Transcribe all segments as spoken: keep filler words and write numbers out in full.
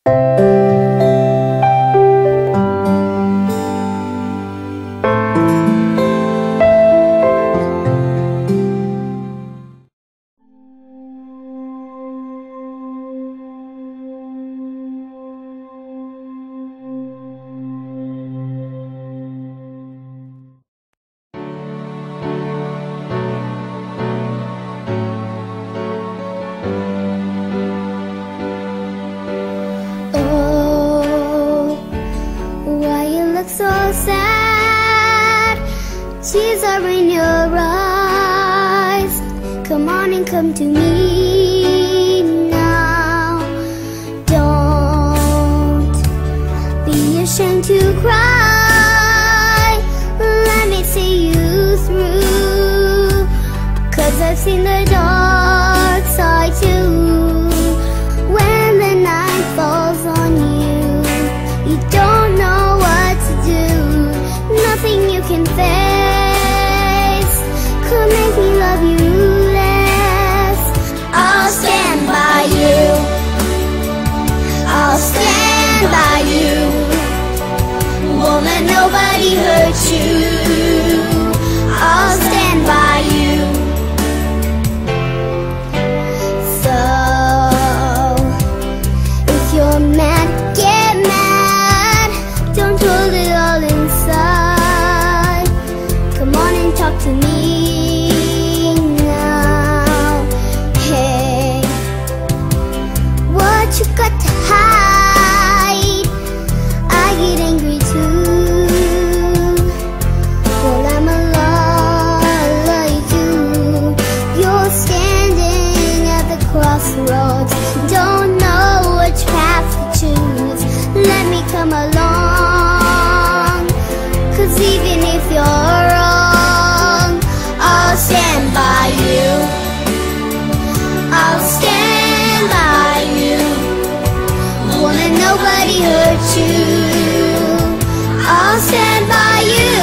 So sad, tears are in your eyes. Come on and come to me now. Don't be ashamed to cry. Let me see you through, 'cause I've seen the dark side too. When the night falls on you, you don't know nothing you can face could make me love you less. I'll stand by you, I'll stand by you. Won't let nobody hurt you. I'll stand by you. So if you're mad, get mad. Don't hold it all inside. Talk to me now. Hey, what you got to hide? I get angry too. Well, I'm a lot like you. You're standing at the crossroads, don't know which path to choose. Let me come along, 'cause even if you're wrong, I'll stand by you. I'll stand by you. Won't let nobody hurt you. I'll stand by you.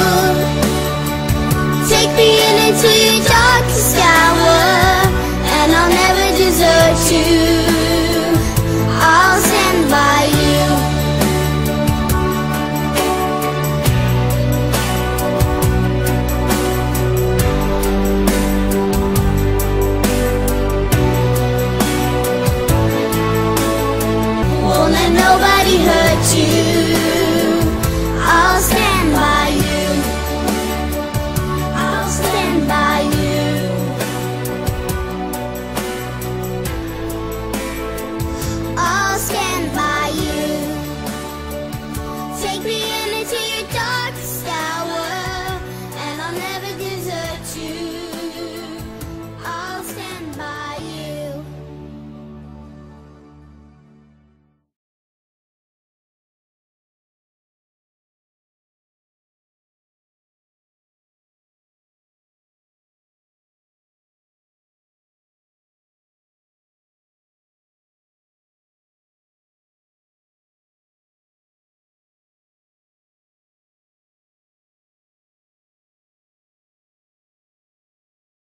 Take me in into your darkest hour, and I'll never desert you. I'll stand by you. Nobody hurt you. I'll stand